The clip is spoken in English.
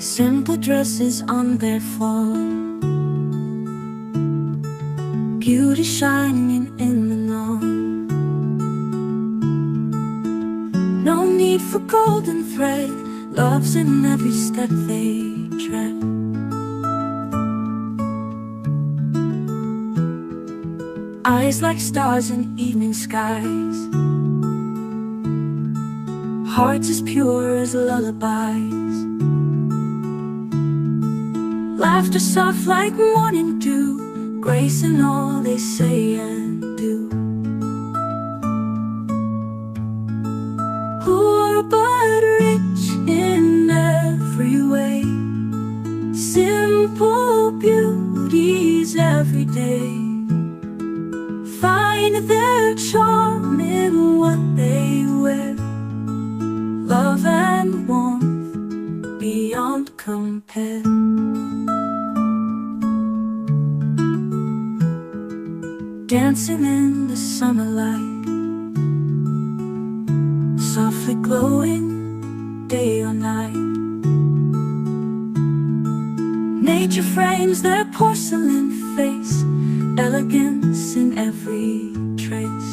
Simple dresses on their fall, beauty shining in the dawn. No need for golden thread, love's in every step they tread. Eyes like stars in evening skies, hearts as pure as lullabies. Laughter soft like morning dew, grace in all they say and do. Poor but rich in every way, simple beauties every day. Find their charm in what they wear, love and warmth beyond compare. Dancing in the summer light, softly glowing day or night. Nature frames their porcelain face, elegance in every trace.